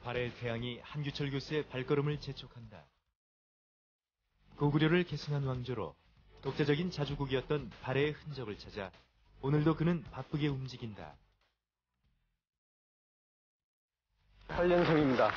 발해의 태양이 한규철 교수의 발걸음을 재촉한다. 고구려를 계승한 왕조로 독자적인 자주국이었던 발해의 흔적을 찾아 오늘도 그는 바쁘게 움직인다. 한련성입니다.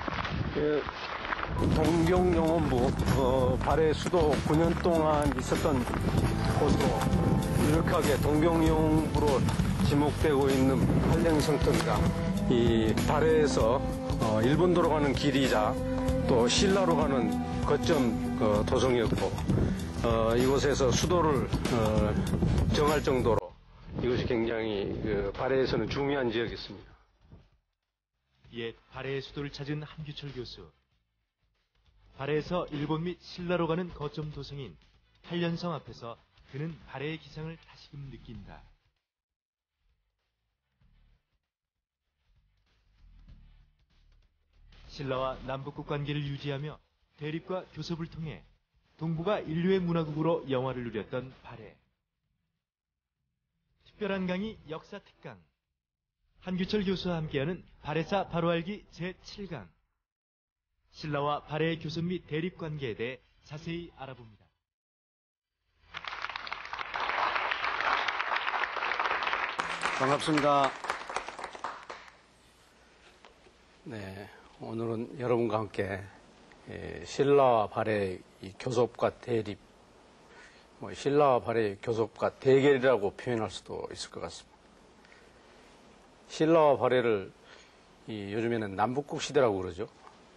동경영원부 발해 수도 9년 동안 있었던 곳으로 유력하게 동경영원부로 지목되고 있는 한련성터입니다. 이 발해에서 일본도로 가는 길이자 또 신라로 가는 거점 도성이었고 이곳에서 수도를 정할 정도로 이것이 굉장히 발해에서는 중요한 지역이었습니다. 옛 발해의 수도를 찾은 한규철 교수. 발해에서 일본 및 신라로 가는 거점 도성인 한련성 앞에서 그는 발해의 기상을 다시금 느낀다. 신라와 남북국 관계를 유지하며 대립과 교섭을 통해 동북아 인류의 문화국으로 영화를 누렸던 발해. 특별한 강의 역사 특강. 한규철 교수와 함께하는 발해사 바로 알기 제7강. 신라와 발해의 교섭 및 대립 관계에 대해 자세히 알아봅니다. 반갑습니다. 네, 오늘은 여러분과 함께 신라와 발해의 교섭과 대립, 신라와 발해의 교섭과 대결이라고 표현할 수도 있을 것 같습니다. 신라와 발해를 요즘에는 남북국 시대라고 그러죠.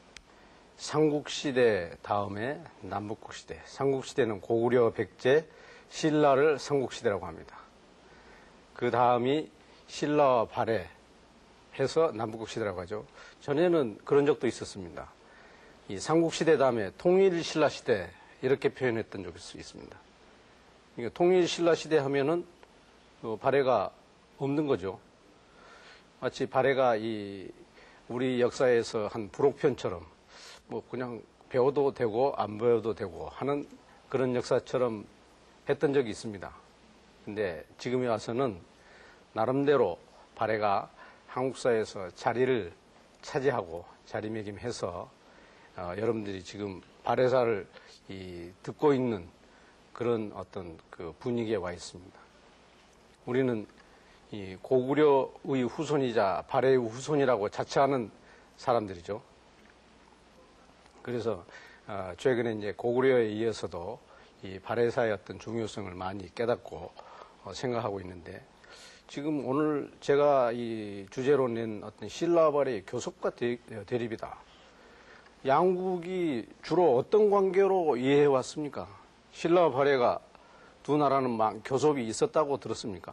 삼국시대 다음에 남북국시대. 삼국시대는 고구려, 백제, 신라를 삼국시대라고 합니다. 그 다음이 신라와 발해 해서 남북국시대라고 하죠. 전에는 그런 적도 있었습니다. 이 삼국시대 다음에 통일신라시대 이렇게 표현했던 적이 있습니다. 그러니까 통일신라시대 하면은 발해가 없는 거죠. 마치 발해가 우리 역사에서 한 부록편처럼 그냥 배워도 되고 안 배워도 되고 하는 그런 역사처럼 했던 적이 있습니다. 근데 지금에 와서는 나름대로 발해가 한국사에서 자리를 차지하고 자리매김해서 여러분들이 지금 발해사를 듣고 있는 그런 어떤 그 분위기에 와 있습니다. 우리는 이 고구려의 후손이자 발해의 후손이라고 자처하는 사람들이죠. 그래서 최근에 이제 고구려에 이어서도 이 발해사의 어떤 중요성을 많이 깨닫고 생각하고 있는데, 지금 오늘 제가 이 주제로 낸 어떤 신라와 발해의 교섭과 대립이다. 양국이 주로 어떤 관계로 이해해 왔습니까? 신라와 발해가 두 나라는 교섭이 있었다고 들었습니까?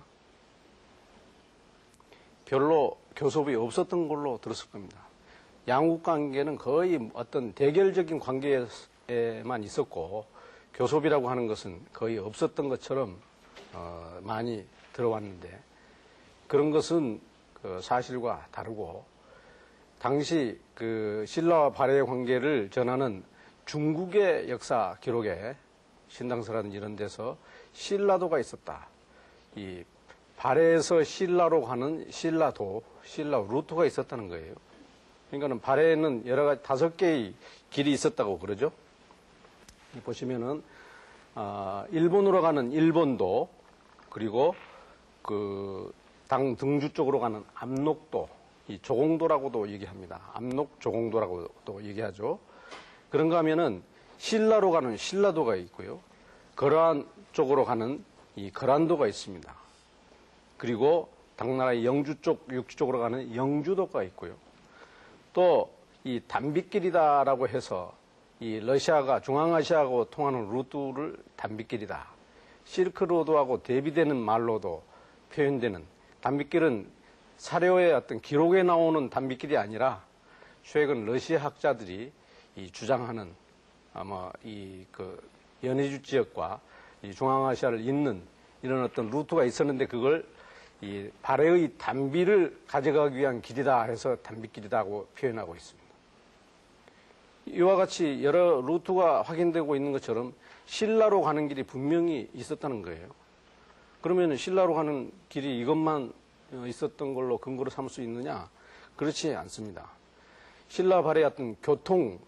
별로 교섭이 없었던 걸로 들었을 겁니다. 양국 관계는 거의 어떤 대결적인 관계에만 있었고 교섭이라고 하는 것은 거의 없었던 것처럼 많이 들어왔는데, 그런 것은 그 사실과 다르고, 당시 그 신라와 발해의 관계를 전하는 중국의 역사 기록에 신당서라든 이런 데서 신라도가 있었다. 이 발해에서 신라로 가는 신라도, 신라 루트가 있었다는 거예요. 그러니까는 발해에는 여러 가지 5개의 길이 있었다고 그러죠. 보시면은 일본으로 가는 일본도, 그리고 그 당 등주 쪽으로 가는 압록도, 이 조공도라고도 얘기합니다. 압록 조공도라고도 얘기하죠. 그런가 하면은 신라로 가는 신라도가 있고요. 거란 쪽으로 가는 이 거란도가 있습니다. 그리고 당나라의 영주 쪽, 육주 쪽으로 가는 영주도가 있고요. 또 이 단빗길이다라고 해서 이 러시아가 중앙아시아하고 통하는 루트를 단빗길이다. 실크로드하고 대비되는 말로도 표현되는, 단빗길은 사료의 어떤 기록에 나오는 단빗길이 아니라 최근 러시아 학자들이 주장하는 아마 연해주 지역과 이 중앙아시아를 잇는 이런 어떤 루트가 있었는데, 그걸 이 발해의 단비를 가져가기 위한 길이다 해서 단빗길이다고 표현하고 있습니다. 이와 같이 여러 루트가 확인되고 있는 것처럼 신라로 가는 길이 분명히 있었다는 거예요. 그러면 신라로 가는 길이 이것만 있었던 걸로 근거로 삼을 수 있느냐? 그렇지 않습니다. 신라 발해의 어떤 교통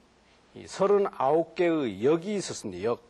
39개의 역이 있었습니다. 역.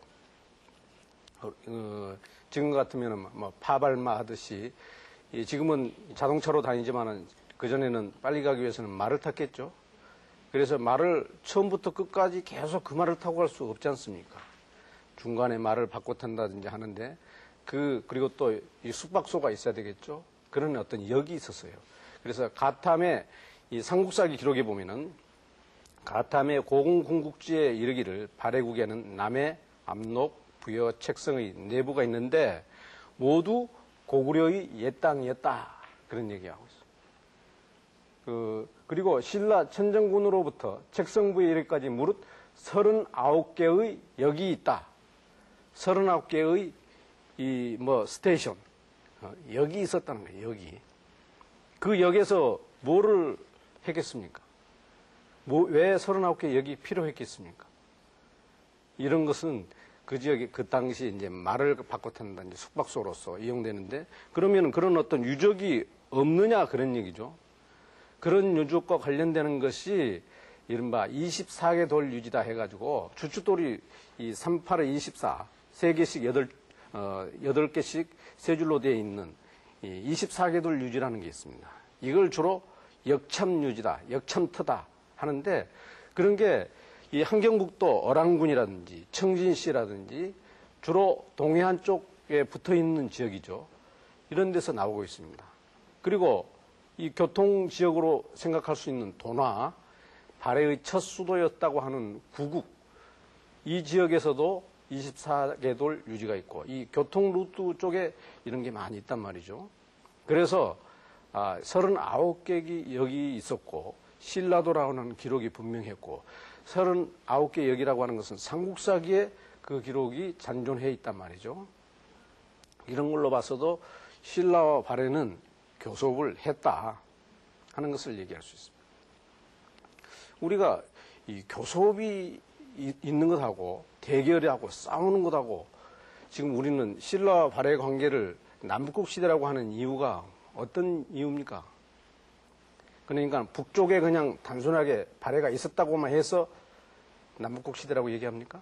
지금 같으면 뭐 파발마 하듯이 지금은 자동차로 다니지만은 그전에는 빨리 가기 위해서는 말을 탔겠죠. 그래서 말을 처음부터 끝까지 계속 그 말을 타고 갈 수 없지 않습니까? 중간에 말을 바꿔 탄다든지 하는데 그리고 또 이 숙박소가 있어야 되겠죠. 그런 어떤 역이 있었어요. 그래서 가탐의 이 삼국사기 기록에 보면은 가탐의 고궁궁국지에 이르기를 발해국에는 남해, 압록, 부여, 책성의 내부가 있는데 모두 고구려의 옛 땅이었다. 그런 얘기하고 있어요. 그리고 신라 천정군으로부터 책성부에 이르기까지 무릇 39개의 역이 있다. 39개의 스테이션, 역이 있었다는 거예요, 역이. 그 역에서 뭐를 했겠습니까? 왜 39개 역이 필요했겠습니까? 이런 것은 그 지역에 그 당시 이제 말을 바꿔 탄다, 이제 숙박소로서 이용되는데, 그러면 그런 어떤 유적이 없느냐, 그런 얘기죠. 그런 유적과 관련되는 것이 이른바 24개 돌 유지다 해가지고, 주춧돌이 이 38에 24, 3개씩 8개씩 세 줄로 되어 있는 이 24개 돌 유지라는 게 있습니다. 이걸 주로 역참유지다, 역참터다 하는데, 그런 게 이 함경북도 어랑군이라든지 청진시라든지 주로 동해안 쪽에 붙어 있는 지역이죠. 이런 데서 나오고 있습니다. 그리고 이 교통지역으로 생각할 수 있는 도나, 발해의 첫 수도였다고 하는 구국, 이 지역에서도 24개 돌 유지가 있고, 이 교통루트 쪽에 이런 게 많이 있단 말이죠. 그래서 39개 역이 있었고, 신라도라는 기록이 분명했고, 39개 역이라고 하는 것은 삼국사기에 그 기록이 잔존해 있단 말이죠. 이런 걸로 봐서도 신라와 발해는 교섭을 했다 하는 것을 얘기할 수 있습니다. 우리가 이 교섭이 있는 것하고 대결하고 싸우는 것하고 지금 우리는 신라와 발해의 관계를 남북국 시대라고 하는 이유가 어떤 이유입니까? 그러니까 북쪽에 그냥 단순하게 발해가 있었다고만 해서 남북국 시대라고 얘기합니까?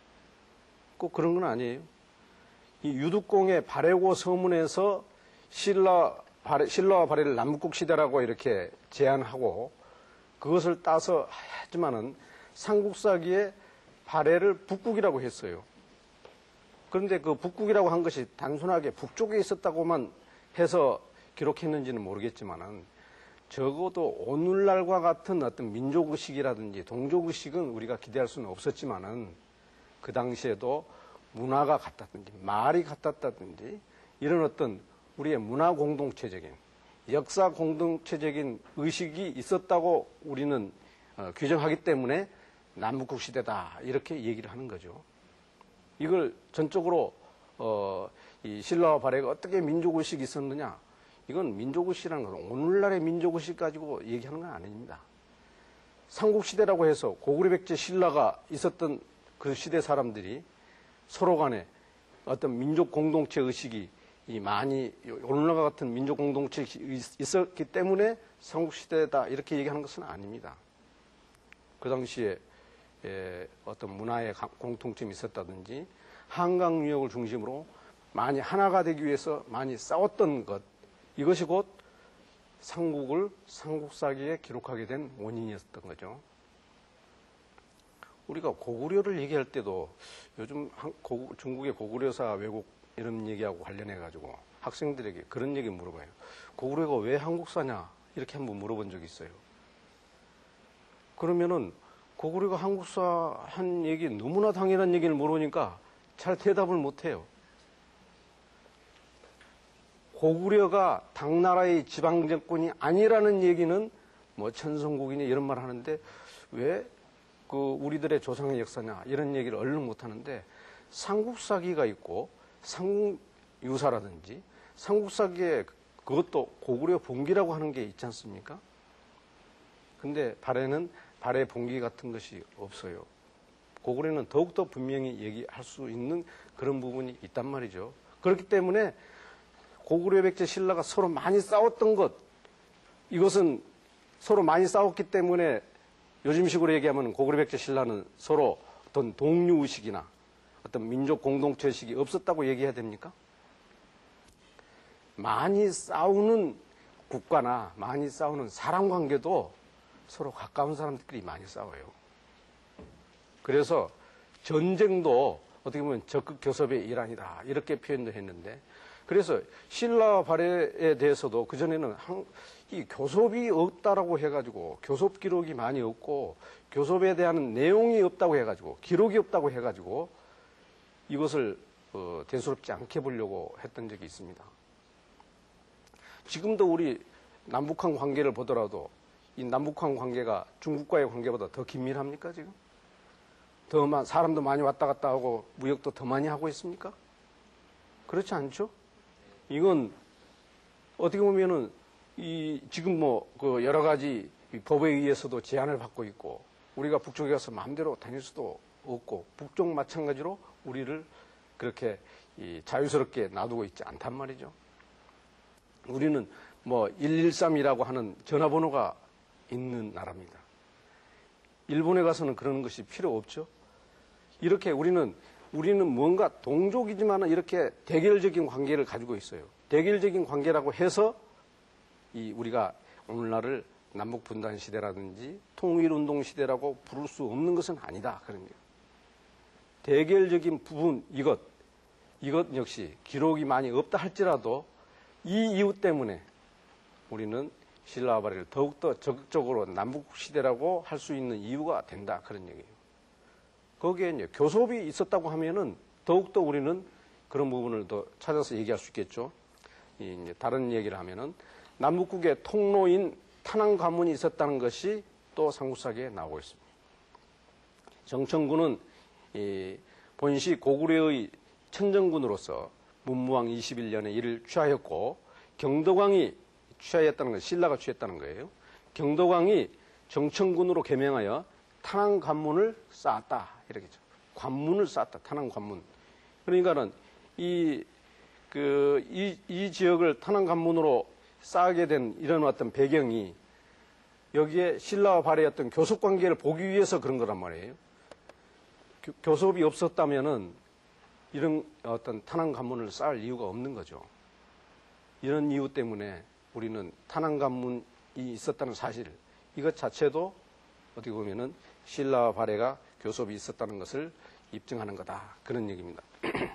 꼭 그런 건 아니에요. 이 유득공의 발해고 서문에서 신라와 발해를 남북국 시대라고 이렇게 제안하고 그것을 따서 하지만은 삼국사기에 발해를 북국이라고 했어요. 그런데 그 북국이라고 한 것이 단순하게 북쪽에 있었다고만 해서 기록했는지는 모르겠지만은 적어도 오늘날과 같은 어떤 민족의식이라든지 동족의식은 우리가 기대할 수는 없었지만은 그 당시에도 문화가 같았든지 말이 같았다든지 이런 어떤 우리의 문화 공동체적인 역사 공동체적인 의식이 있었다고 우리는 규정하기 때문에 남북국 시대다 이렇게 얘기를 하는 거죠. 이걸 전적으로 이 신라와 발해가 어떻게 민족의식이 있었느냐, 이건 민족의식이라는 것은 오늘날의 민족의식 가지고 얘기하는 건 아닙니다. 삼국시대라고 해서 고구려 백제 신라가 있었던 그 시대 사람들이 서로 간에 어떤 민족 공동체 의식이 많이 오늘날과 같은 민족 공동체 의식이 있었기 때문에 삼국시대다 이렇게 얘기하는 것은 아닙니다. 그 당시에 어떤 문화의 공통점이 있었다든지 한강 유역을 중심으로 많이 하나가 되기 위해서 많이 싸웠던 것, 이것이 곧 삼국을 삼국사기에 기록하게 된 원인이었던 거죠. 우리가 고구려를 얘기할 때도 요즘 중국의 고구려사 왜곡 이런 얘기하고 관련해 가지고 학생들에게 그런 얘기 물어봐요. 고구려가 왜 한국사냐 이렇게 한번 물어본 적이 있어요. 그러면은 고구려가 한국사 한 얘기 너무나 당연한 얘기를 물으니까 잘 대답을 못해요. 고구려가 당나라의 지방정권이 아니라는 얘기는 뭐 천성국이니 이런 말 하는데 왜 그 우리들의 조상의 역사냐 이런 얘기를 얼른 못하는데 삼국사기가 있고 삼국유사라든지 삼국사기에 그것도 고구려 본기라고 하는 게 있지 않습니까? 근데 발해는 발해 본기 같은 것이 없어요. 고구려는 더욱더 분명히 얘기할 수 있는 그런 부분이 있단 말이죠. 그렇기 때문에 고구려 백제 신라가 서로 많이 싸웠던 것, 이것은 서로 많이 싸웠기 때문에 요즘식으로 얘기하면 고구려 백제 신라는 서로 어떤 동류의식이나 어떤 민족 공동체의식이 없었다고 얘기해야 됩니까? 많이 싸우는 국가나 많이 싸우는 사람 관계도 서로 가까운 사람들끼리 많이 싸워요. 그래서 전쟁도 어떻게 보면 적극 교섭의 일환이다 이렇게 표현도 했는데, 그래서 신라 발해에 대해서도 그전에는 이 교섭이 없다라고 해가지고 교섭 기록이 많이 없고 교섭에 대한 내용이 없다고 해가지고 기록이 없다고 해가지고 이것을 대수롭지 않게 보려고 했던 적이 있습니다. 지금도 우리 남북한 관계를 보더라도 이 남북한 관계가 중국과의 관계보다 더 긴밀합니까 지금? 사람도 많이 왔다 갔다 하고 무역도 더 많이 하고 있습니까? 그렇지 않죠? 이건 어떻게 보면은 지금 여러 가지 법에 의해서도 제한을 받고 있고 우리가 북쪽에 가서 마음대로 다닐 수도 없고 북쪽 마찬가지로 우리를 그렇게 자유스럽게 놔두고 있지 않단 말이죠. 우리는 113이라고 하는 전화번호가 있는 나라입니다. 일본에 가서는 그런 것이 필요 없죠. 이렇게 우리는 뭔가 동족이지만 이렇게 대결적인 관계를 가지고 있어요. 대결적인 관계라고 해서 우리가 오늘날을 남북 분단 시대라든지 통일운동 시대라고 부를 수 없는 것은 아니다. 그런 거예요. 대결적인 부분 이것 역시 기록이 많이 없다 할지라도 이 이유 때문에 우리는 신라와 발해를 더욱더 적극적으로 남북 시대라고 할 수 있는 이유가 된다. 그런 얘기예요. 거기에 이제 교섭이 있었다고 하면은 더욱더 우리는 그런 부분을 더 찾아서 얘기할 수 있겠죠. 이제 다른 얘기를 하면은 남북국의 통로인 탄항 관문이 있었다는 것이 또 삼국사기에 나오고 있습니다. 정천군은 본시 고구려의 천정군으로서 문무왕 21년에 이를 취하였고 경덕왕이 취하였다는 것, 신라가 취했다는 거예요. 경덕왕이 정천군으로 개명하여 탄항 관문을 쌓았다. 이렇게죠. 관문을 쌓았다. 탄항 관문. 그러니까는 이 지역을 탄항 관문으로 쌓게 된 이런 어떤 배경이 여기에 신라와 발해의 어떤 교섭 관계를 보기 위해서 그런 거란 말이에요. 교섭이 없었다면은 이런 어떤 탄항 관문을 쌓을 이유가 없는 거죠. 이런 이유 때문에 우리는 탄항 관문이 있었다는 사실, 이것 자체도 어떻게 보면은 신라와 발해가 교섭이 있었다는 것을 입증하는 거다. 그런 얘기입니다.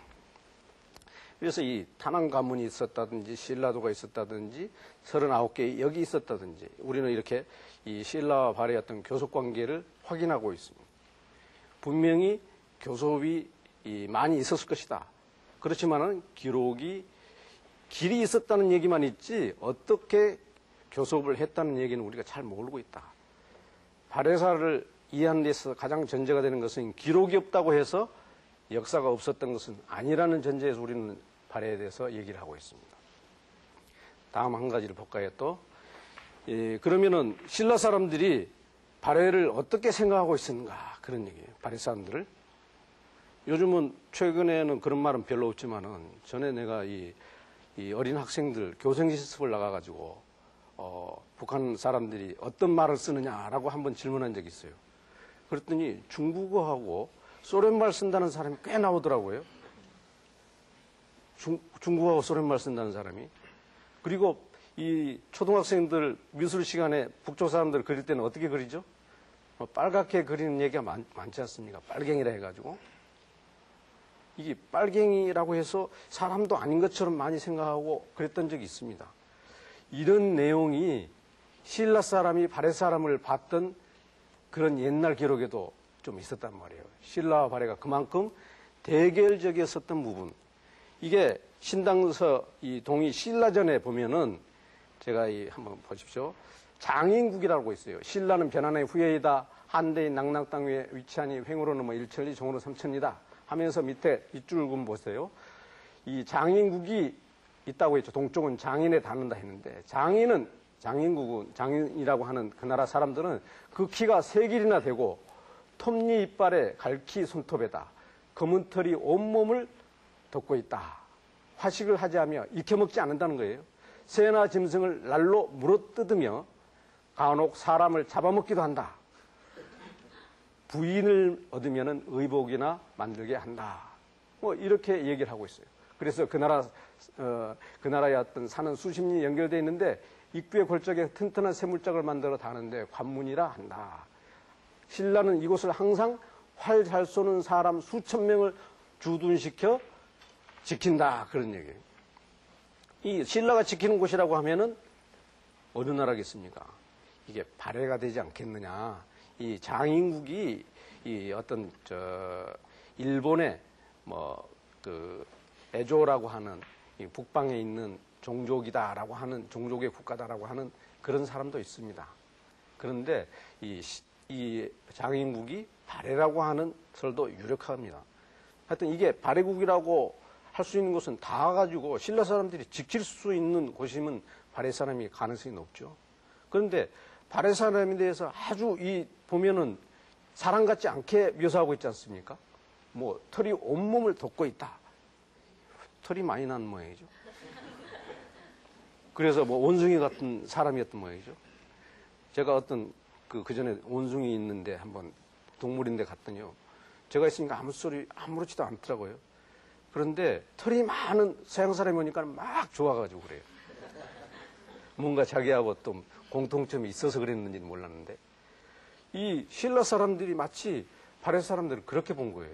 그래서 이 탄항 관문이 있었다든지 신라도가 있었다든지 39개 여기 있었다든지 우리는 이렇게 이 신라와 발해의 어떤 교섭 관계를 확인하고 있습니다. 분명히 교섭이 많이 있었을 것이다. 그렇지만은 길이 있었다는 얘기만 있지 어떻게 교섭을 했다는 얘기는 우리가 잘 모르고 있다. 발해사를 이해하는 데 있어서 가장 전제가 되는 것은 기록이 없다고 해서 역사가 없었던 것은 아니라는 전제에서 우리는 발해에 대해서 얘기를 하고 있습니다. 다음 한 가지를 볼까요 또? 그러면은 신라 사람들이 발해를 어떻게 생각하고 있었는가 그런 얘기예요. 발해 사람들을. 요즘은 최근에는 그런 말은 별로 없지만은 전에 내가 이 어린 학생들 교생 실습을 나가가지고 북한 사람들이 어떤 말을 쓰느냐라고 한번 질문한 적이 있어요. 그랬더니 중국어하고 소련말 쓴다는 사람이 꽤 나오더라고요. 중국어하고 소련말 쓴다는 사람이. 그리고 이 초등학생들 미술 시간에 북쪽 사람들 그릴 때는 어떻게 그리죠? 빨갛게 그리는 얘기가 많지 않습니까? 빨갱이라 해가지고. 이게 빨갱이라고 해서 사람도 아닌 것처럼 많이 생각하고 그랬던 적이 있습니다. 이런 내용이 신라 사람이 발해 사람을 봤던 그런 옛날 기록에도 좀 있었단 말이에요. 신라와 발해가 그만큼 대결적이었었던 부분. 이게 신당서 이 동의 신라전에 보면은 제가 한번 보십시오. 장인국이라고 있어요. 신라는 변환의 후예이다. 한대의 낙낙 땅 위에 위치하니 횡으로는 일천리 종으로 삼천리다. 하면서 밑에 밑줄 좀 보세요. 이 장인국이 있다고 했죠. 동쪽은 장인에 닿는다 했는데 장인국은 장인이라고 하는 그 나라 사람들은 그 키가 3길이나 되고 톱니 이빨에 갈키 손톱에다 검은 털이 온몸을 덮고 있다. 화식을 하지하며 익혀먹지 않는다는 거예요. 새나 짐승을 날로 물어뜯으며 간혹 사람을 잡아먹기도 한다. 부인을 얻으면은 의복이나 만들게 한다. 뭐 이렇게 얘기를 하고 있어요. 그래서 그 나라의 어떤 산은 수십 년이 연결되어 있는데 입구의 골짜기에 튼튼한 쇠물짝을 만들어 다는데 관문이라 한다. 신라는 이곳을 항상 활 잘 쏘는 사람 수천 명을 주둔시켜 지킨다. 그런 얘기예요. 이 신라가 지키는 곳이라고 하면은 어느 나라겠습니까? 이게 발해가 되지 않겠느냐. 이 장인국이 이 어떤 일본의 에조라고 하는 이 북방에 있는 종족이다라고 하는 종족의 국가다라고 하는 그런 사람도 있습니다. 그런데 이 장인국이 발해라고 하는 설도 유력합니다. 하여튼 이게 발해국이라고 할 수 있는 곳은 다 가지고 신라 사람들이 지킬 수 있는 곳이면 발해 사람이 가능성이 높죠. 그런데 발해 사람에 대해서 아주 보면은 사람 같지 않게 묘사하고 있지 않습니까? 뭐 털이 온몸을 덮고 있다. 털이 많이 난 모양이죠. 그래서 뭐 원숭이 같은 사람이었던 모양이죠. 제가 어떤 그전에 원숭이 있는데 한번 동물인데 갔더니요. 제가 있으니까 아무 소리 아무렇지도 않더라고요. 그런데 털이 많은 서양 사람이 오니까 막 좋아가지고 그래요. 뭔가 자기하고 또 공통점이 있어서 그랬는지는 몰랐는데 이 신라 사람들이 마치 발해 사람들을 그렇게 본 거예요.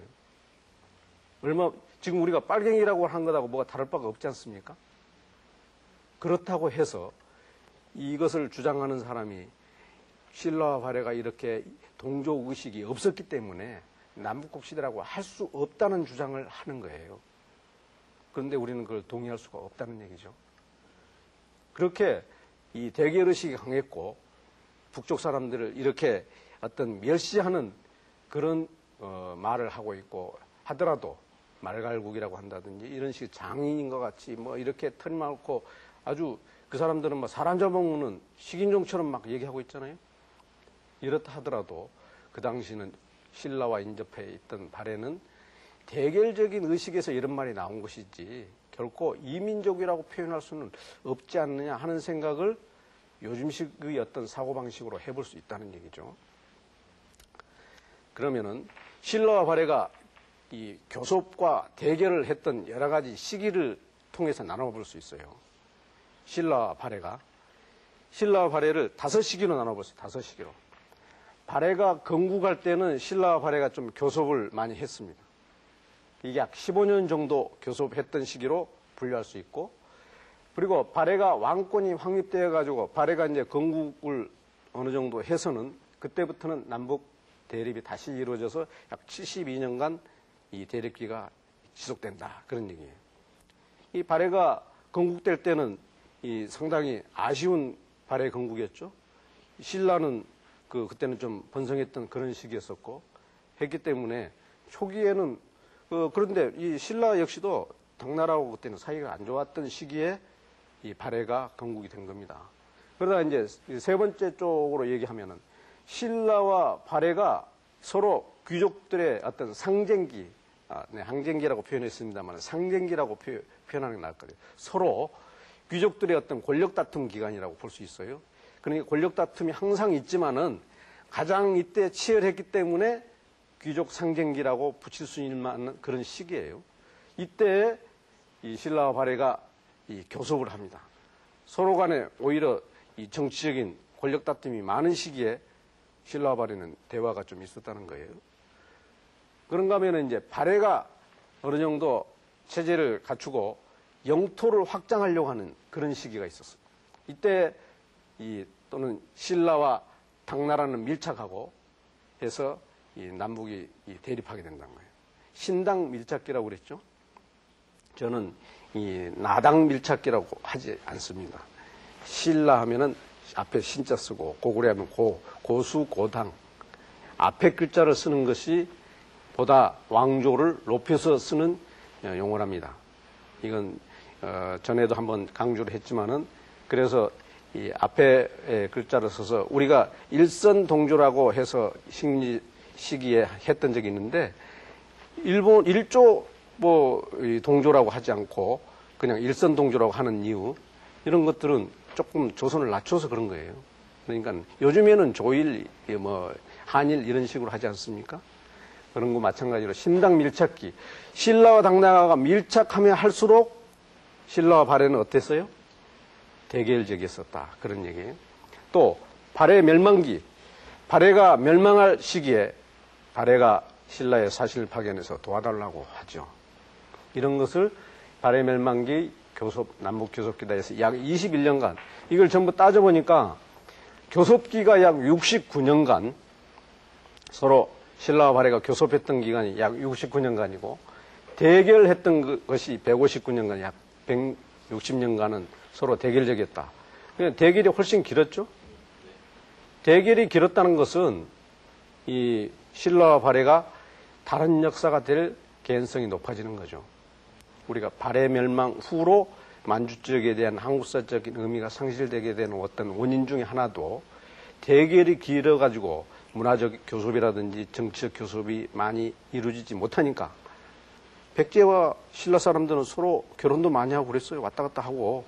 지금 우리가 빨갱이라고 한 것하고 뭐가 다를 바가 없지 않습니까? 그렇다고 해서 이것을 주장하는 사람이 신라와 발해가 이렇게 동족 의식이 없었기 때문에 남북국 시대라고 할 수 없다는 주장을 하는 거예요. 그런데 우리는 그걸 동의할 수가 없다는 얘기죠. 그렇게 이 대결 의식이 강했고 북쪽 사람들을 이렇게 어떤 멸시하는 그런 말을 하고 있고 하더라도 말갈국이라고 한다든지 이런 식의 장인인 것 같이 뭐 이렇게 털이 많고 아주 그 사람들은 뭐 사람 잡아먹는 식인종처럼 막 얘기하고 있잖아요. 이렇다 하더라도 그 당시는 신라와 인접해 있던 발해는 대결적인 의식에서 이런 말이 나온 것이지 결코 이민족이라고 표현할 수는 없지 않느냐 하는 생각을 요즘식의 어떤 사고방식으로 해볼 수 있다는 얘기죠. 그러면은 신라와 발해가 이 교섭과 대결을 했던 여러 가지 시기를 통해서 나눠볼 수 있어요. 신라와 발해를 5시기로 나눠볼 수 있어요. 5시기로. 발해가 건국할 때는 신라와 발해가 좀 교섭을 많이 했습니다. 이게 약 15년 정도 교섭했던 시기로 분류할 수 있고, 그리고 발해가 왕권이 확립되어 가지고 발해가 이제 건국을 어느 정도 해서는 그때부터는 남북 대립이 다시 이루어져서 약 72년간 이 대립기가 지속된다. 그런 얘기예요. 이 발해가 건국될 때는 이 상당히 아쉬운 발해 건국이었죠. 신라는 그때는 좀 번성했던 그런 시기였었고 했기 때문에 초기에는 그런데 이 신라 역시도 당나라하고 그때는 사이가 안 좋았던 시기에 이 발해가 건국이 된 겁니다. 그러다 이제 세 번째 쪽으로 얘기하면은 신라와 발해가 서로 귀족들의 어떤 상쟁기, 항쟁기라고 표현했습니다만 상쟁기라고 표현하는 게 나을 거예요. 서로 귀족들의 어떤 권력 다툼 기간이라고 볼 수 있어요. 그러니까 권력 다툼이 항상 있지만은 가장 이때 치열했기 때문에 귀족 상쟁기라고 붙일 수 있는 그런 시기예요. 이때 이 신라와 발해가 이 교섭을 합니다. 서로 간에 오히려 이 정치적인 권력 다툼이 많은 시기에 신라와 발해는 대화가 좀 있었다는 거예요. 그런가 하면 이제 발해가 어느 정도 체제를 갖추고 영토를 확장하려고 하는 그런 시기가 있었어요. 이때 또는 신라와 당나라는 밀착하고 해서 이 남북이 대립하게 된다는 거예요. 신당 밀착기라고 그랬죠. 저는 이 나당 밀착기라고 하지 않습니다. 신라 하면은 앞에 신자 쓰고 고구려 하면 고수 고당 앞에 글자를 쓰는 것이 보다 왕조를 높여서 쓰는 용어랍니다. 이건 전에도 한번 강조를 했지만은 그래서 이 앞에 글자를 써서 우리가 일선동조라고 해서 시기에 했던 적이 있는데 일본 일조 동조라고 하지 않고 그냥 일선동조라고 하는 이유 이런 것들은 조금 조선을 낮춰서 그런 거예요. 그러니까 요즘에는 조일 한일 이런 식으로 하지 않습니까? 그런 거 마찬가지로 신당 밀착기. 신라와 당나라가 밀착하면 할수록 신라와 발해는 어땠어요? 대결적이었었다. 그런 얘기예요. 또 발해 멸망기. 발해가 멸망할 시기에 발해가 신라의 사실 파견해서 도와달라고 하죠. 이런 것을 발해 멸망기 교섭, 남북 교섭기다 해서 약 21년간 이걸 전부 따져보니까 교섭기가 약 69년간 서로 신라와 발해가 교섭했던 기간이 약 69년간이고 대결했던 것이 159년간, 약 160년간은 서로 대결적이었다. 대결이 훨씬 길었죠. 대결이 길었다는 것은 이 신라와 발해가 다른 역사가 될 개연성이 높아지는 거죠. 우리가 발해 멸망 후로 만주 지역에 대한 한국사적인 의미가 상실되게 되는 어떤 원인 중에 하나도 대결이 길어가지고 문화적 교섭이라든지 정치적 교섭이 많이 이루어지지 못하니까 백제와 신라 사람들은 서로 결혼도 많이 하고 그랬어요. 왔다 갔다 하고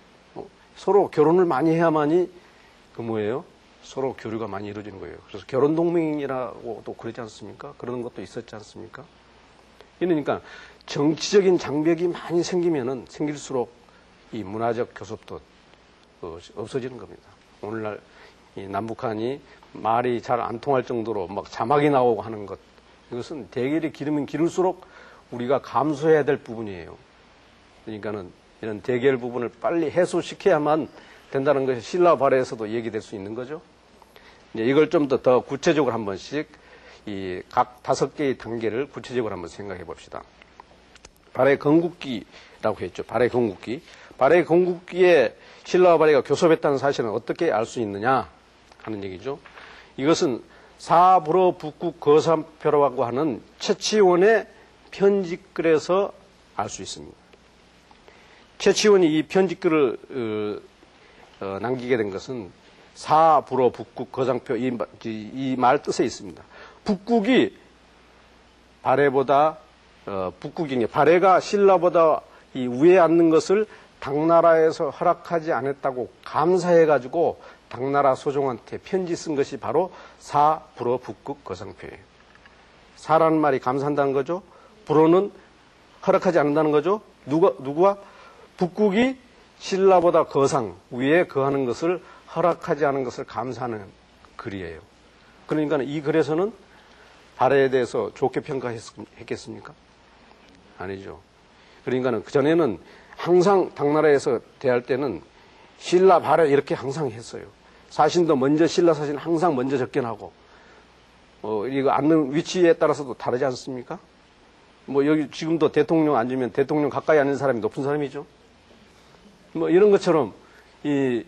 서로 결혼을 많이 해야만이 그 뭐예요? 서로 교류가 많이 이루어지는 거예요. 그래서 결혼 동맹이라고 또 그러지 않습니까? 그런 것도 있었지 않습니까? 이러니까 정치적인 장벽이 많이 생길수록 이 문화적 교섭도 없어지는 겁니다. 오늘날 이 남북한이 말이 잘 안 통할 정도로 막 자막이 나오고 하는 것, 이것은 대결이 길으면 길을수록 우리가 감수해야 될 부분이에요. 그러니까는 이런 대결 부분을 빨리 해소시켜야만 된다는 것이 신라 발해에서도 얘기될 수 있는 거죠. 이제 이걸 좀 더 구체적으로 한 번씩 이 각 5개의 단계를 구체적으로 한번 생각해 봅시다. 발해 건국기라고 했죠. 발해 건국기. 발해 건국기에 신라와 발해가 교섭했다는 사실은 어떻게 알 수 있느냐 하는 얘기죠. 이것은 사불어 북국 거산표라고 하는 최치원의 편집글에서 알 수 있습니다. 최치원이 이 편집글을 남기게 된 것은 사불어 북국 거상표 이 말 뜻에 있습니다. 북국이 발해보다 북국이 발해가 신라보다 이 위에 앉는 것을 당나라에서 허락하지 않았다고 감사해가지고 당나라 소종한테 편지 쓴 것이 바로 사불어 북국 거상표예요. 사라는 말이 감사한다는 거죠. 불어는 허락하지 않는다는 거죠. 누구와? 북국이 신라보다 거상 위에 거하는 것을 허락하지 않은 것을 감사하는 글이에요. 그러니까 이 글에서는 발해에 대해서 좋게 평가했겠습니까? 아니죠. 그러니까 그전에는 항상 당나라에서 대할 때는 신라 발해 이렇게 항상 했어요. 사신도 먼저 신라 사신 항상 먼저 접견하고 이거 앉는 위치에 따라서도 다르지 않습니까? 뭐 여기 지금도 대통령 앉으면 대통령 가까이 앉는 사람이 높은 사람이죠. 뭐 이런 것처럼 이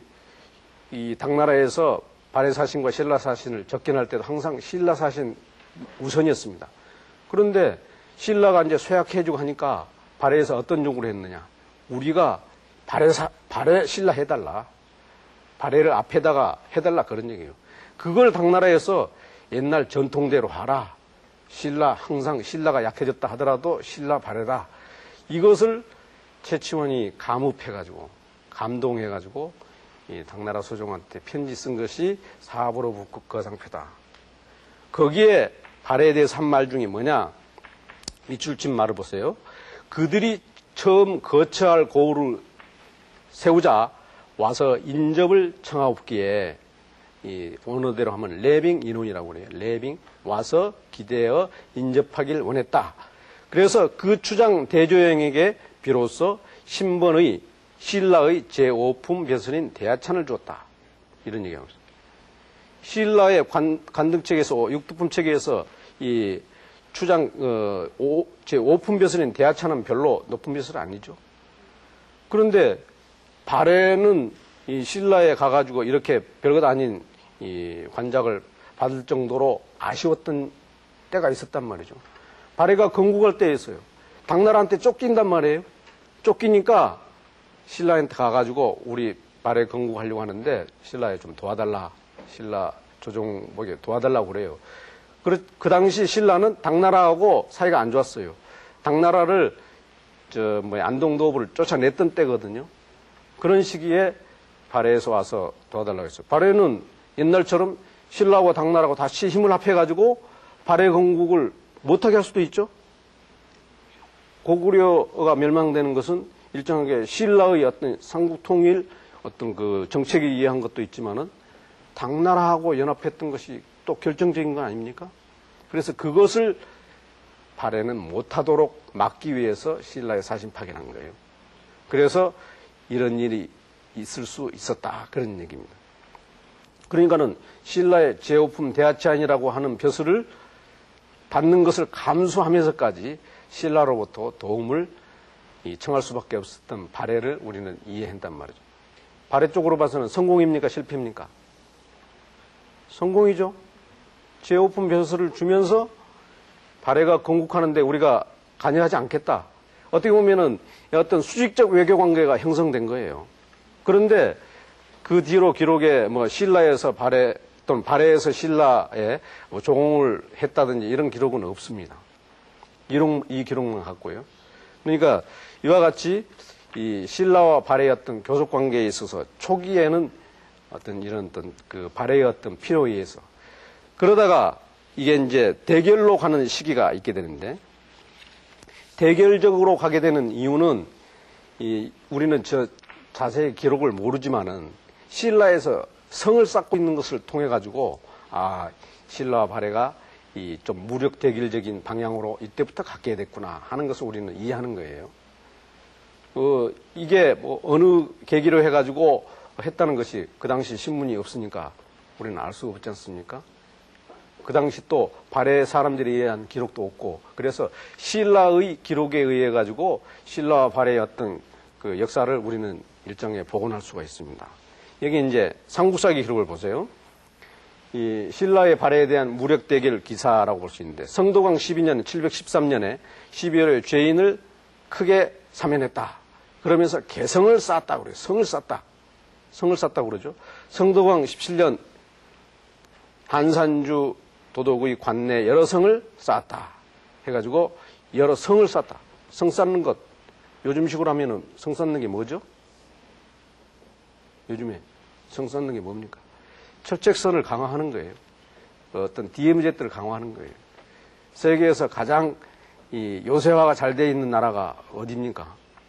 당나라에서 발해 사신과 신라 사신을 접견할 때도 항상 신라 사신 우선이었습니다. 그런데 신라가 이제 쇠약해지고 하니까 발해에서 어떤 요구를 했느냐? 우리가 발해 신라 해달라. 발해를 앞에다가 해달라 그런 얘기예요. 그걸 당나라에서 옛날 전통대로 하라. 신라 항상 신라가 약해졌다 하더라도 신라 발해라. 이것을 최치원이 감up해가지고 감동해가지고 이 당나라 소종한테 편지 쓴 것이 사불어 북국 거상표다. 거기에 발해에 대해서 한 말 중에 뭐냐? 밑줄 친 말을 보세요. 그들이 처음 거처할 고을을 세우자 와서 인접을 청하옵기에 이 원어대로 하면 레빙 인원이라고 그래요. 레빙 와서 기대어 인접하길 원했다. 그래서 그 추장 대조영에게 비로소 신번의 신라의 제5품 벼슬인 대하찬을 주었다. 이런 얘기하고 있습니다. 신라의 관등책에서 육두품책에서 이 추장 제5품 벼슬인 대하찬은 별로 높은 벼슬이 아니죠. 그런데 발해는 이 신라에 가가지고 이렇게 별것 아닌 이 관작을 받을 정도로 아쉬웠던 때가 있었단 말이죠. 발해가 건국할 때였어요. 당나라한테 쫓긴단 말이에요. 쫓기니까 신라한테 가가지고 우리 발해 건국하려고 하는데 신라에 좀 도와달라. 신라 조종복에 도와달라고 그래요. 그 당시 신라는 당나라하고 사이가 안 좋았어요. 당나라를 안동도읍을 쫓아냈던 때거든요. 그런 시기에 발해에서 와서 도와달라고 했어요. 발해는 옛날처럼 신라하고 당나라하고 다시 힘을 합해가지고 발해 건국을 못하게 할 수도 있죠. 고구려가 멸망되는 것은 일정하게 신라의 어떤 삼국 통일 어떤 그 정책에 의한 것도 있지만은 당나라하고 연합했던 것이 또 결정적인 건 아닙니까? 그래서 그것을 발해는 못하도록 막기 위해서 신라에 사신 파견한 거예요. 그래서 이런 일이 있을 수 있었다. 그런 얘기입니다. 그러니까는 신라의 제오품 대하치안이라고 하는 벼슬을 받는 것을 감수하면서까지 신라로부터 도움을 청할 수밖에 없었던 발해를 우리는 이해한단 말이죠. 발해 쪽으로 봐서는 성공입니까? 실패입니까? 성공이죠. 제오품 벼슬을 주면서 발해가 건국하는데 우리가 관여하지 않겠다. 어떻게 보면은 어떤 수직적 외교 관계가 형성된 거예요. 그런데 그 뒤로 기록에 뭐 신라에서 발해 또는 발해에서 신라에 뭐 조공을 했다든지 이런 기록은 없습니다. 이 기록만 갖고요. 그러니까 이와 같이 이 신라와 발해의 어떤 교섭 관계에 있어서 초기에는 어떤 이런 어떤 그 발해의 어떤 필요에 의해서 그러다가 이게 이제 대결로 가는 시기가 있게 되는데 대결적으로 가게 되는 이유는 우리는 자세히 기록을 모르지만은 신라에서 성을 쌓고 있는 것을 통해 가지고 신라와 발해가 이 좀 무력 대결적인 방향으로 이때부터 갖게 됐구나 하는 것을 우리는 이해하는 거예요. 이게 뭐 어느 계기로 해가지고 했다는 것이 그 당시 신문이 없으니까 우리는 알 수가 없지 않습니까? 그 당시 또 발해 사람들에 의한 기록도 없고 그래서 신라의 기록에 의해 가지고 신라와 발해의 어떤 그 역사를 우리는 일정에 복원할 수가 있습니다. 여기 이제 삼국사기 기록을 보세요. 이 신라의 발해에 대한 무력 대결 기사라고 볼 수 있는데 성도강 12년 713년에 12월에 죄인을 크게 사면했다. 그러면서 개성을 쌓았다 그래요. 성을 쌓았다고 그러죠. 성도강 17년 한산주 도덕의 관내 여러 성을 쌓았다. 해가지고 여러 성을 쌓았다. 성 쌓는 것. 요즘식으로 하면은 성 쌓는 게 뭐죠? 요즘에 성 쌓는 게 뭡니까? 철책선을 강화하는 거예요. 어떤 DMZ를 강화하는 거예요. 세계에서 가장 이 요새화가 잘 돼 있는 나라가 어디입니까?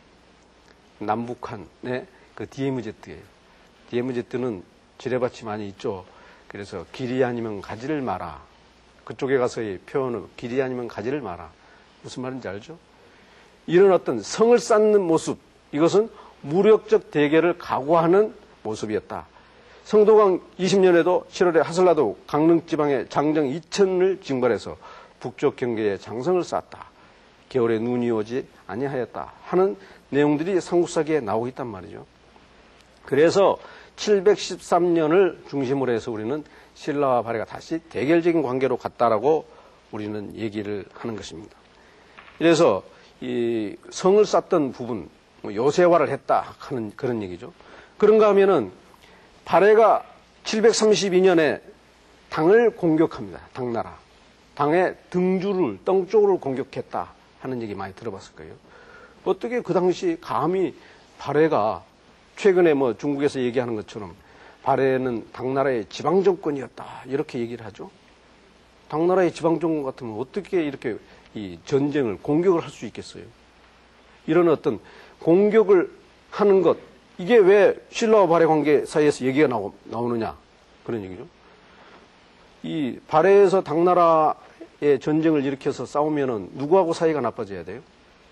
남북한의 그 DMZ예요. DMZ는 지뢰밭이 많이 있죠. 그래서 길이 아니면 가지를 마라. 그쪽에 가서의 표현은 길이 아니면 가지를 마라. 무슨 말인지 알죠? 이런 어떤 성을 쌓는 모습, 이것은 무력적 대결을 각오하는 모습이었다. 성도강 20년에도 7월에 하슬라도 강릉지방의 장정 2천을 징발해서 북쪽 경계에 장성을 쌓았다. 겨울에 눈이 오지 아니하였다 하는 내용들이 삼국사기에 나오고 있단 말이죠. 그래서 713년을 중심으로 해서 우리는 신라와 발해가 다시 대결적인 관계로 갔다라고 우리는 얘기를 하는 것입니다. 그래서 이 성을 쌓던 부분, 요새화를 했다 하는 그런 얘기죠. 그런가 하면은 발해가 732년에 당을 공격합니다. 당나라. 당의 등주를, 덩 쪽을 공격했다 하는 얘기 많이 들어봤을 거예요. 어떻게 그 당시 감히 발해가 최근에 뭐 중국에서 얘기하는 것처럼 발해는 당나라의 지방정권이었다. 이렇게 얘기를 하죠. 당나라의 지방정권 같으면 어떻게 이렇게 이 전쟁을, 공격을 할 수 있겠어요? 이런 어떤 공격을 하는 것, 이게 왜 신라와 발해 관계 사이에서 얘기가 나오느냐. 그런 얘기죠. 이 발해에서 당나라의 전쟁을 일으켜서 싸우면은 누구하고 사이가 나빠져야 돼요?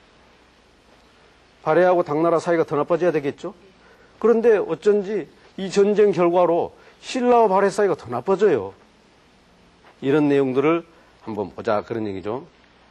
발해하고 당나라 사이가 더 나빠져야 되겠죠? 그런데 어쩐지 이 전쟁 결과로 신라와 발해 사이가 더 나빠져요. 이런 내용들을 한번 보자. 그런 얘기죠.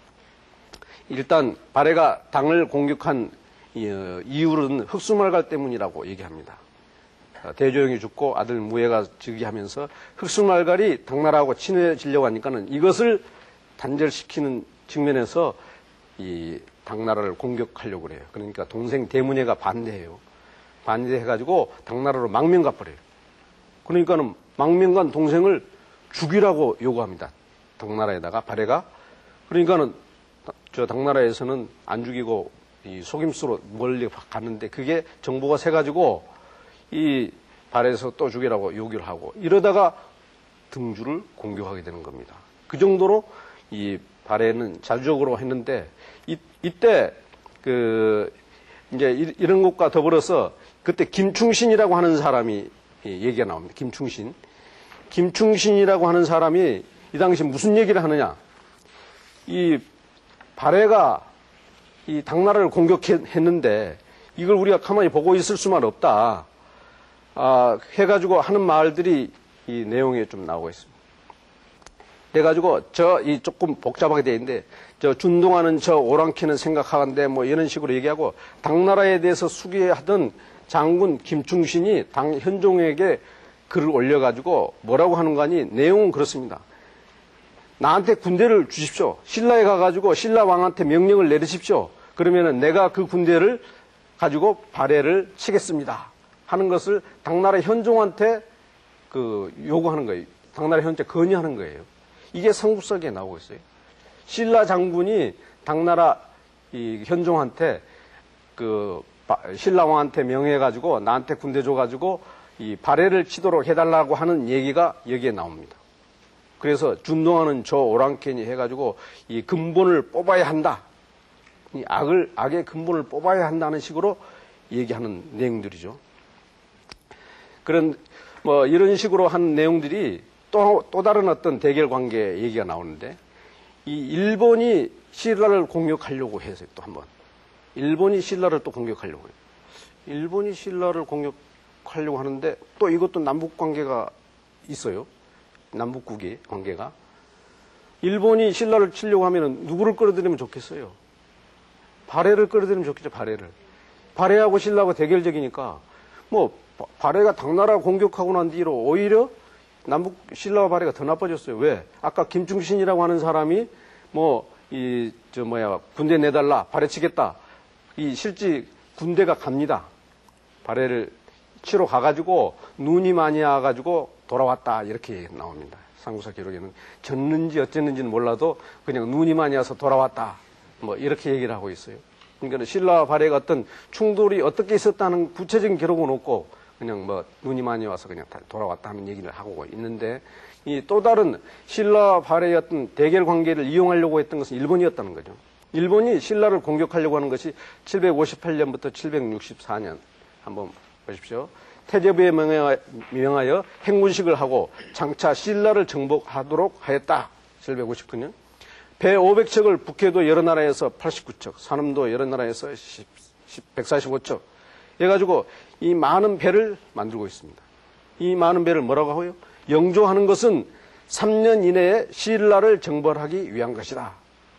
일단 발해가 당을 공격한 이유는 흑수말갈 때문이라고 얘기합니다. 대조영이 죽고 아들 무예가 즉위하면서 흑수말갈이 당나라하고 친해지려고 하니까는 이것을 단절시키는 측면에서 이 당나라를 공격하려고 그래요. 그러니까 동생 대문예가 반대해요. 반대해가지고 당나라로 망명 가버려요. 그러니까는 망명간 동생을 죽이라고 요구합니다. 당나라에다가 발해가. 그러니까는 저 당나라에서는 안 죽이고 이 속임수로 멀리 갔는데 그게 정보가 새가지고 이 발해에서 또 죽이라고 요구를 하고 이러다가 등주를 공격하게 되는 겁니다. 그 정도로 이 발해는 자주적으로 했는데 이때 이제 이런 것과 더불어서 그때 김충신이라고 하는 사람이 얘기가 나옵니다. 김충신이라고 하는 사람이 이 당시 무슨 얘기를 하느냐? 이 발해가 이 당나라를 공격했는데 이걸 우리가 가만히 보고 있을 수만 없다. 해가지고 하는 말들이 이 내용에 좀 나오고 있습니다. 그래가지고 이 조금 복잡하게 돼 있는데 준동하는 오랑캐는 생각하건대 뭐 이런 식으로 얘기하고 당나라에 대해서 수기하던 장군 김충신이 현종에게 글을 올려가지고 뭐라고 하는 거 아니 내용은 그렇습니다. 나한테 군대를 주십시오. 신라에 가가지고 신라 왕한테 명령을 내리십시오. 그러면은 내가 그 군대를 가지고 발해를 치겠습니다. 하는 것을 당나라 현종한테 요구하는 거예요. 당나라 현종한테 건의하는 거예요. 이게 삼국사기에 나오고 있어요. 신라 장군이 당나라 현종한테 신라 왕한테 명해가지고 나한테 군대 줘가지고 이 발해를 치도록 해달라고 하는 얘기가 여기에 나옵니다. 그래서 준동하는 오랑캐니 해가지고 이 근본을 뽑아야 한다. 이 악의 근본을 뽑아야 한다는 식으로 얘기하는 내용들이죠. 이런 식으로 한 내용들이 또 다른 어떤 대결 관계 얘기가 나오는데, 이 일본이 신라를 공격하려고 해서 또 한번. 일본이 신라를 또 공격하려고 해요. 일본이 신라를 공격하려고 하는데, 또 이것도 남북 관계가 있어요. 남북국의 관계가. 일본이 신라를 치려고 하면은 누구를 끌어들이면 좋겠어요? 발해를 끌어들이면 좋겠죠, 발해를. 발해하고 신라하고 대결적이니까, 발해가 당나라를 공격하고 난 뒤로 오히려 남북 신라와 발해가 더 나빠졌어요. 왜? 아까 김충신이라고 하는 사람이 군대 내달라, 발해 치겠다. 실제 군대가 갑니다. 발해를 치러 가가지고 눈이 많이 와가지고 돌아왔다. 이렇게 나옵니다. 삼국사 기록에는 졌는지 어쨌는지는 몰라도 그냥 눈이 많이 와서 돌아왔다. 이렇게 얘기를 하고 있어요. 그러니까 신라와 발해가 어떤 충돌이 어떻게 있었다는 구체적인 기록은 없고 그냥 눈이 많이 와서 그냥 돌아왔다 하는 얘기를 하고 있는데, 이 또 다른 신라와 발해의 어떤 대결 관계를 이용하려고 했던 것은 일본이었다는 거죠. 일본이 신라를 공격하려고 하는 것이 758년부터 764년 한번 보십시오. 태제부에 명하여 행군식을 하고 장차 신라를 정복하도록 하였다. 759년. 배 500척을 북해도 여러 나라에서 89척, 산음도 여러 나라에서 145척 해가지고 이 많은 배를 만들고 있습니다. 이 많은 배를 뭐라고 하고요? 영조하는 것은 3년 이내에 신라를 정벌하기 위한 것이다.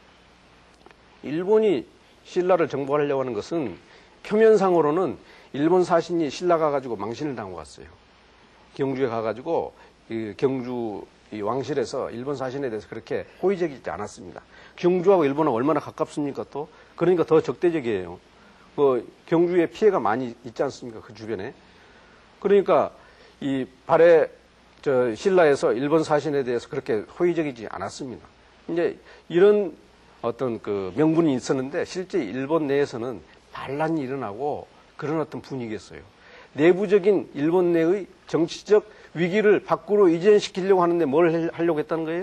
일본이 신라를 정벌하려고 하는 것은 표면상으로는 일본 사신이 신라 가가지고 망신을 당하고 갔어요. 경주에 가가지고 경주 왕실에서 일본 사신에 대해서 그렇게 호의적이지 않았습니다. 경주하고 일본은 얼마나 가깝습니까 또? 그러니까 더 적대적이에요. 경주에 피해가 많이 있지 않습니까? 그 주변에. 그러니까 이 발해 신라에서 일본 사신에 대해서 그렇게 호의적이지 않았습니다. 이제 이런 어떤 명분이 있었는데 실제 일본 내에서는 반란이 일어나고 그런 어떤 분위기였어요. 내부적인 일본 내의 정치적 위기를 밖으로 이전시키려고 하는데 뭘 하려고 했다는 거예요?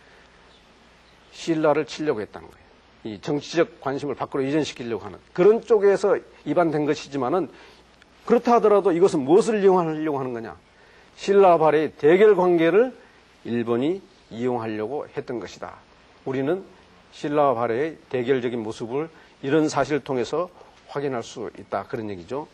신라를 치려고 했다는 거예요. 이 정치적 관심을 밖으로 이전시키려고 하는 그런 쪽에서 입안된 것이지만은 그렇다 하더라도 이것은 무엇을 이용하려고 하는 거냐? 신라 발해의 대결 관계를 일본이 이용하려고 했던 것이다. 우리는 신라와 발해의 대결적인 모습을 이런 사실을 통해서 확인할 수 있다. 그런 얘기죠.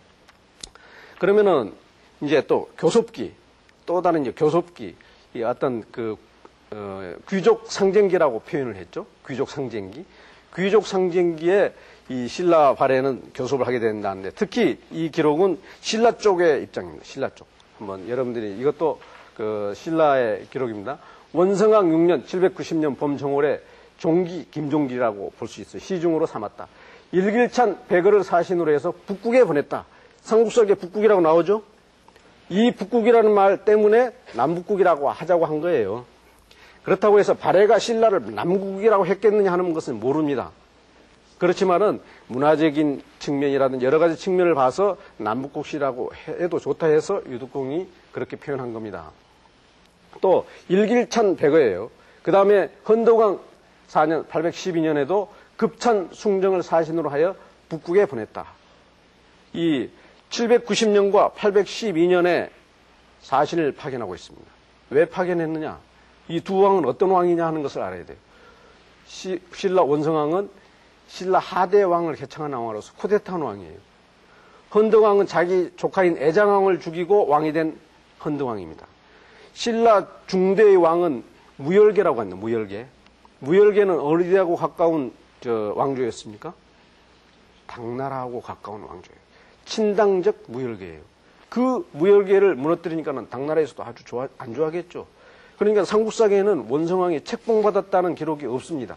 그러면은 이제 또 교섭기, 또 다른 이제 교섭기, 이 어떤 귀족 상쟁기라고 표현을 했죠. 귀족 상쟁기. 귀족 상쟁기에 이 신라 발해는 교섭을 하게 된다는데 특히 이 기록은 신라 쪽의 입장입니다. 신라 쪽. 한번 여러분들이 이것도 신라의 기록입니다. 원성왕 6년 790년 봄 정월에 종기 김종기라고 볼 수 있어요. 시중으로 삼았다. 일길찬 백어를 사신으로 해서 북국에 보냈다. 삼국사기에 북국이라고 나오죠. 이 북국이라는 말 때문에 남북국이라고 하자고 한 거예요. 그렇다고 해서 발해가 신라를 남국이라고 했겠느냐 하는 것은 모릅니다. 그렇지만은 문화적인 측면이라든지 여러 가지 측면을 봐서 남북국시라고 해도 좋다 해서 유득공이 그렇게 표현한 겁니다. 또 일길찬 백어예요. 그 다음에 헌덕왕 4년 812년에도 급찬 숭정을 사신으로 하여 북국에 보냈다. 이 790년과 812년에 사신을 파견하고 있습니다. 왜 파견했느냐? 이 두 왕은 어떤 왕이냐 하는 것을 알아야 돼요. 신라 원성왕은 신라 하대 왕을 개창한 왕으로서 쿠데타한 왕이에요. 헌덕왕은 자기 조카인 애장왕을 죽이고 왕이 된 헌덕왕입니다. 신라 중대의 왕은 무열계라고 합니다. 무열계. 무열계는 어디하고 가까운 왕조였습니까? 당나라하고 가까운 왕조예요. 친당적 무열계예요. 그 무열계를 무너뜨리니까는 당나라에서도 아주 안 좋아하겠죠. 그러니까 삼국사계에는 원성왕이 책봉받았다는 기록이 없습니다.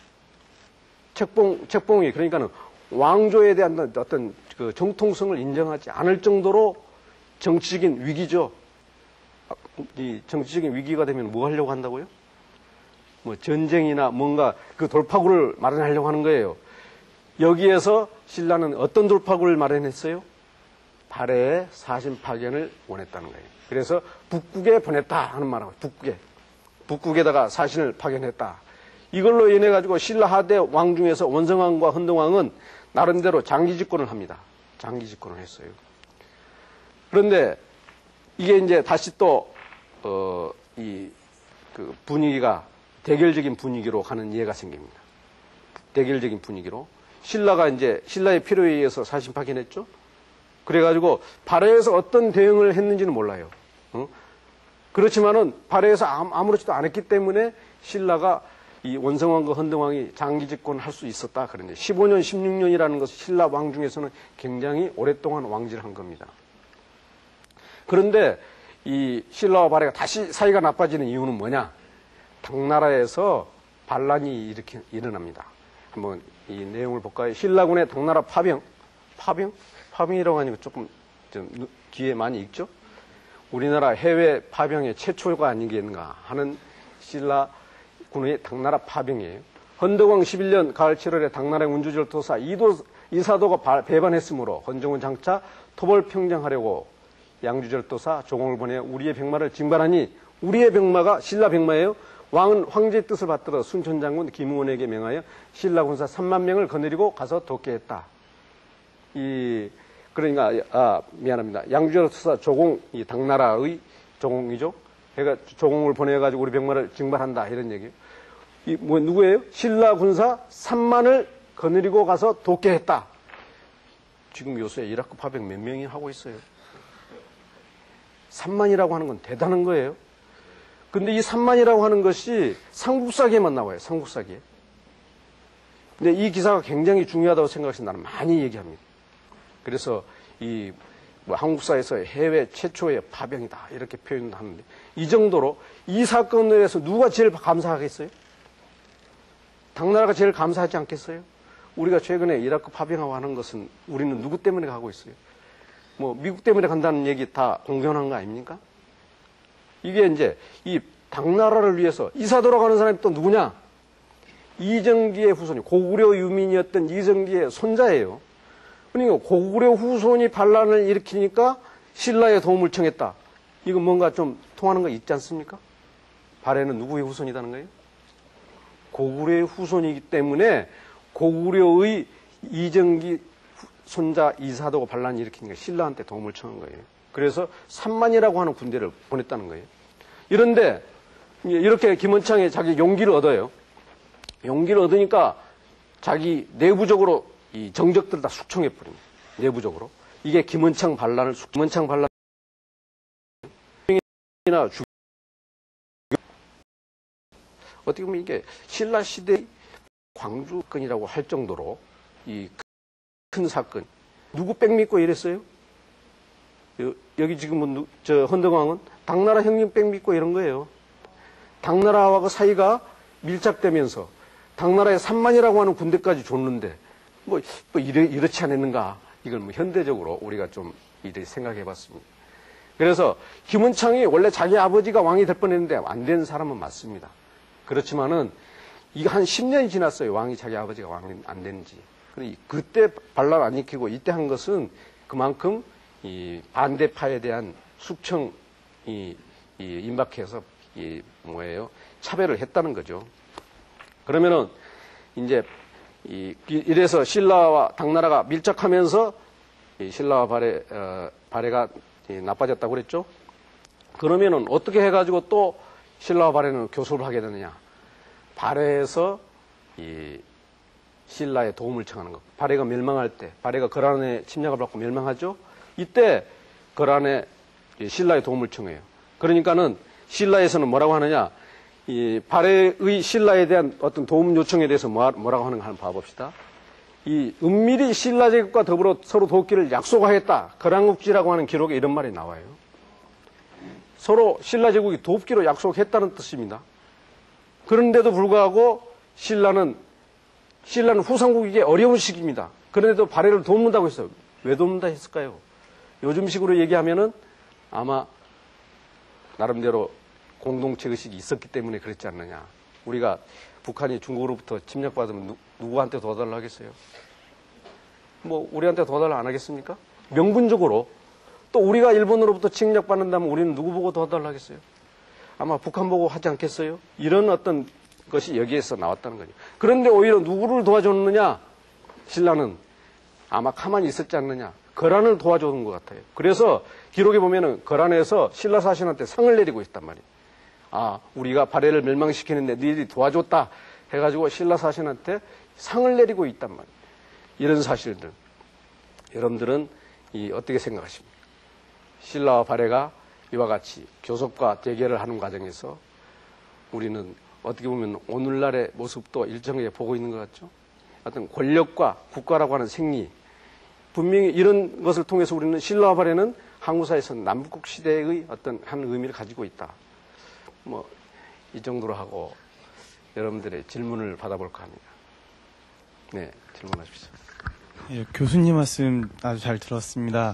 책봉이 그러니까는 왕조에 대한 어떤 그 정통성을 인정하지 않을 정도로 정치적인 위기죠. 이 정치적인 위기가 되면 뭐 하려고 한다고요? 뭐 전쟁이나 뭔가 그 돌파구를 마련하려고 하는 거예요. 여기에서 신라는 어떤 돌파구를 마련했어요? 발해의 사신 파견을 원했다는 거예요. 그래서 북국에 보냈다 하는 말하고 북국에다가 사신을 파견했다. 이걸로 인해 가지고 신라 하대 왕 중에서 원성왕과 헌덕왕은 나름대로 장기 집권을 합니다. 장기 집권을 했어요. 그런데 이게 이제 다시 또 그 분위기가 대결적인 분위기로 가는 예가 생깁니다. 대결적인 분위기로 신라가 이제 신라의 필요에 의해서 사신 파견했죠. 그래가지고 발해에서 어떤 대응을 했는지는 몰라요. 그렇지만은 발해에서 아무렇지도 않았기 때문에 신라가 이 원성왕과 헌덕왕이 장기 집권을 할 수 있었다. 그런데 15년, 16년이라는 것은 신라 왕 중에서는 굉장히 오랫동안 왕지를 한 겁니다. 그런데 이 신라와 발해가 다시 사이가 나빠지는 이유는 뭐냐? 당나라에서 반란이 일어납니다. 한번 이 내용을 볼까요? 신라군의 당나라 파병이라고 하니까 조금 좀 귀에 많이 익죠? 우리나라 해외 파병의 최초가 아니겠는가 하는 신라군의 당나라 파병이에요. 헌덕왕 11년 가을 7월에 당나라의 운주절도사 이사도가 배반했으므로 헌정은 장차 토벌 평정하려고 양주절도사 조공을 보내 우리의 병마를 징발하니 우리의 병마가 신라 병마예요. 왕은 황제의 뜻을 받들어 순천장군 김우원에게 명하여 신라 군사 3만 명을 거느리고 가서 돕게 했다. 미안합니다. 양주절도사 조공, 이 당나라의 조공이죠. 그러니까 조공을 보내가지고 우리 병마를 징발한다 이런 얘기예요. 누구예요? 신라 군사 3만을 거느리고 가서 돕게 했다. 지금 요새 이라크 파병 몇 명이 하고 있어요? 3만이라고 하는 건 대단한 거예요. 근데 이 3만이라고 하는 것이 삼국사기에만 나와요. 삼국사기에. 근데 이 기사가 굉장히 중요하다고 생각해서 나는 많이 얘기합니다. 그래서 한국사에서 해외 최초의 파병이다 이렇게 표현을 하는데 이 정도로 이 사건을 해서 누가 제일 감사하겠어요? 당나라가 제일 감사하지 않겠어요? 우리가 최근에 이라크 파병하고 하는 것은 우리는 누구 때문에 가고 있어요? 뭐 미국 때문에 간다는 얘기 다 공견한 거 아닙니까? 이게 이제 이 당나라를 위해서 이사도로 가는 사람이 또 누구냐? 이정기의 후손이 고구려 유민이었던 이정기의 손자예요. 그러니까 고구려 후손이 반란을 일으키니까 신라의 도움을 청했다. 이거 뭔가 좀 통하는 거 있지 않습니까? 발해는 누구의 후손이라는 거예요? 고구려의 후손이기 때문에 고구려의 이정기 손자 이사도가 반란을 일으키니까 신라한테 도움을 청한 거예요. 그래서 3만이라고 하는 군대를 보냈다는 거예요. 이런데 이렇게 김원창이 자기 용기를 얻어요. 용기를 얻으니까 자기 내부적으로 이 정적들 다 숙청해버립니다. 내부적으로. 이게 김원창 반란을 어떻게 보면 이게 신라 시대의 광주건이라고 할 정도로 이 큰 사건. 누구 백 믿고 이랬어요? 여기 지금 헌덕왕은 당나라 형님 백 믿고 이런 거예요. 당나라와 사이가 밀착되면서 당나라의 3만이라고 하는 군대까지 줬는데 이렇지 않았는가? 이걸 현대적으로 우리가 좀 이렇게 생각해 봤습니다. 그래서 김원창이 원래 자기 아버지가 왕이 될 뻔했는데 안 된 사람은 맞습니다. 그렇지만은 이게 한 10년이 지났어요. 왕이 자기 아버지가 왕이 안 되는지. 그때 반란 안 일으키고 이때 한 것은 그만큼 이 반대파에 대한 숙청이 임박해서 차별을 했다는 거죠. 그러면은 이제 이래서 신라와 당나라가 밀착하면서 신라와 발해가 나빠졌다고 그랬죠. 그러면은 어떻게 해가지고 또 신라와 발해는 교섭을 하게 되느냐? 발해에서 신라의 도움을 청하는 것. 발해가 멸망할 때, 발해가 거란의 침략을 받고 멸망하죠. 이때 거란의 신라의 도움을 청해요. 그러니까는 신라에서는 뭐라고 하느냐? 발해의 신라에 대한 어떤 도움 요청에 대해서 뭐라고 하는가 한번 봐봅시다. 은밀히 신라 제국과 더불어 서로 돕기를 약속하였다. 거란국지라고 하는 기록에 이런 말이 나와요. 서로 신라 제국이 돕기로 약속했다는 뜻입니다. 그런데도 불구하고 신라는 후삼국에게 어려운 시기입니다. 그런데도 발해를 돕는다고 했어요. 왜 돕는다 했을까요? 요즘식으로 얘기하면은 아마 나름대로 공동체 의식이 있었기 때문에 그랬지 않느냐. 우리가 북한이 중국으로부터 침략받으면 누구한테 도와달라 하겠어요? 뭐 우리한테 도와달라 안 하겠습니까? 명분적으로. 또 우리가 일본으로부터 침략받는다면 우리는 누구 보고 도와달라 하겠어요? 아마 북한 보고 하지 않겠어요? 이런 어떤 것이 여기에서 나왔다는 거죠. 그런데 오히려 누구를 도와줬느냐? 신라는 아마 가만히 있었지 않느냐? 거란을 도와주는 것 같아요. 그래서 기록에 보면은 거란에서 신라 사신한테 상을 내리고 있단 말이에요. 우리가 발해를 멸망시키는데 너희들이 도와줬다 해가지고 신라 사신한테 상을 내리고 있단 말이에요. 이런 사실들. 여러분들은 어떻게 생각하십니까? 신라와 발해가 이와 같이 교섭과 대결을 하는 과정에서 우리는 어떻게 보면 오늘날의 모습도 일정하게 보고 있는 것 같죠? 어떤 권력과 국가라고 하는 생리, 분명히 이런 것을 통해서 우리는 신라와 발해는 항구사에서 남북국 시대의 어떤 한 의미를 가지고 있다. 이 정도로 하고 여러분들의 질문을 받아볼까 합니다. 네, 질문하십시오. 예, 교수님 말씀 아주 잘 들었습니다.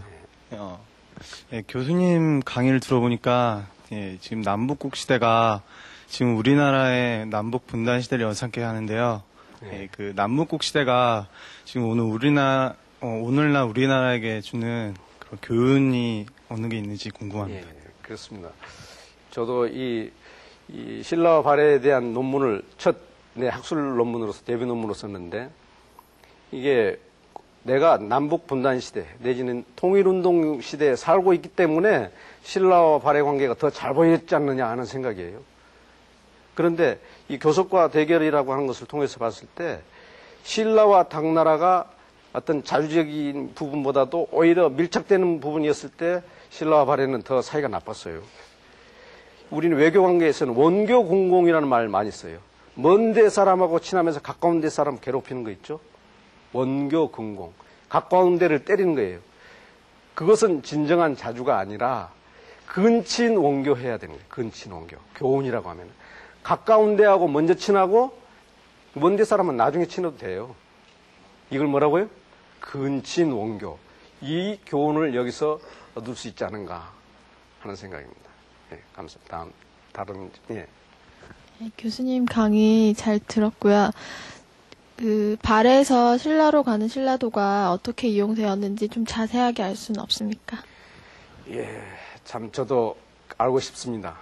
교수님 강의를 들어보니까 지금 남북국 시대가 지금 우리나라의 남북 분단 시대를 연상케 하는데요. 그 남북국 시대가 지금 오늘날 우리나라에게 주는 그런 교훈이 어느 게 있는지 궁금합니다. 그렇습니다. 저도 이 신라와 발해에 대한 논문을 내 학술 논문으로서 데뷔 논문으로 썼는데 이게 내가 남북 분단 시대 내지는 통일운동 시대에 살고 있기 때문에 신라와 발해 관계가 더 잘 보였지 않느냐 하는 생각이에요. 그런데 이 교섭과 대결이라고 하는 것을 통해서 봤을 때 신라와 당나라가 어떤 자주적인 부분보다도 오히려 밀착되는 부분이었을 때 신라와 발해는 더 사이가 나빴어요. 우리는 외교 관계에서는 원교 공공이라는 말을 많이 써요. 먼 데 사람하고 친하면서 가까운 데 사람 괴롭히는 거 있죠? 원교 공공. 가까운 데를 때리는 거예요. 그것은 진정한 자주가 아니라 근친 원교해야 되는 거예요. 근친 원교. 교훈이라고 하면. 가까운 데하고 먼저 친하고 먼 데 사람은 나중에 친해도 돼요. 이걸 뭐라고요? 근친 원교. 이 교훈을 여기서 얻을 수 있지 않은가 하는 생각입니다. 네, 감사합니다. 다른, 예. 네, 교수님 강의 잘 들었고요. 발해에서 신라로 가는 신라도가 어떻게 이용되었는지 좀 자세하게 알 수는 없습니까? 예, 참 저도 알고 싶습니다.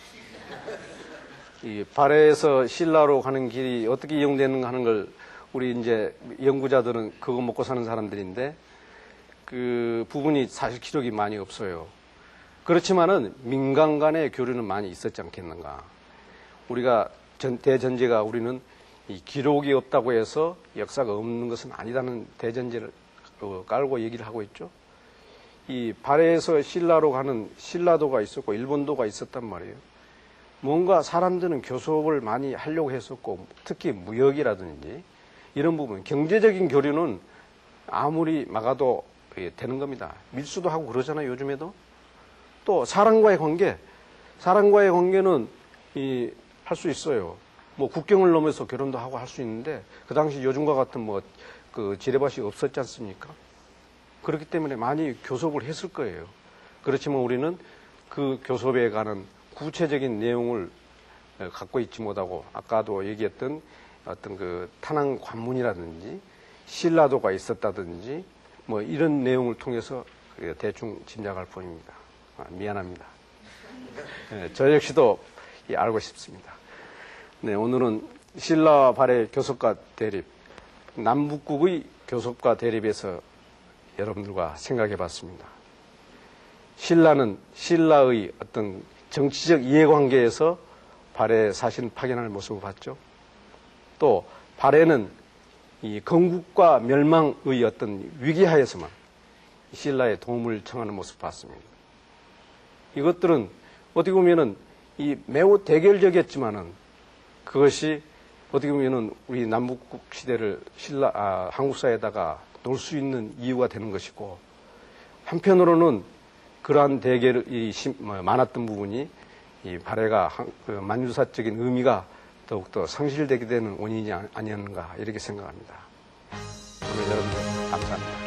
이 발해에서 신라로 가는 길이 어떻게 이용되는가 하는 걸 우리 이제 연구자들은 그거 먹고 사는 사람들인데 그 부분이 사실 기록이 많이 없어요. 그렇지만은 민간 간의 교류는 많이 있었지 않겠는가. 우리가 대전제가 우리는 이 기록이 없다고 해서 역사가 없는 것은 아니다는 대전제를 깔고 얘기를 하고 있죠. 이 발해에서 신라로 가는 신라도가 있었고 일본도가 있었단 말이에요. 뭔가 사람들은 교섭을 많이 하려고 했었고 특히 무역이라든지 이런 부분 경제적인 교류는 아무리 막아도 되는 겁니다. 밀수도 하고 그러잖아요. 요즘에도. 또 사람과의 관계는 할 수 있어요. 뭐 국경을 넘어서 결혼도 하고 할 수 있는데 그 당시 요즘과 같은 그 지뢰밭이 없었지 않습니까? 그렇기 때문에 많이 교섭을 했을 거예요. 그렇지만 우리는 그 교섭에 관한 구체적인 내용을 갖고 있지 못하고 아까도 얘기했던 어떤 그 탄항 관문이라든지 신라도가 있었다든지 뭐 이런 내용을 통해서 대충 짐작할 뿐입니다. 미안합니다. 저 역시도 알고 싶습니다. 네, 오늘은 신라와 발해의 교섭과 대립, 남북국의 교섭과 대립에서 여러분들과 생각해 봤습니다. 신라는 신라의 어떤 정치적 이해관계에서 발해의 사신 파견할 모습을 봤죠. 또 발해는 이 건국과 멸망의 어떤 위기하에서만 신라의 도움을 청하는 모습을 봤습니다. 이것들은 어떻게 보면은 이 매우 대결적이었지만은 그것이 어떻게 보면은 우리 남북국 시대를 한국사에다가 놓을 수 있는 이유가 되는 것이고, 한편으로는 그러한 대결이 많았던 부분이 이 발해가 만유사적인 의미가 더욱더 상실되게 되는 원인이 아니었는가 이렇게 생각합니다. 오늘 여러분들 감사합니다.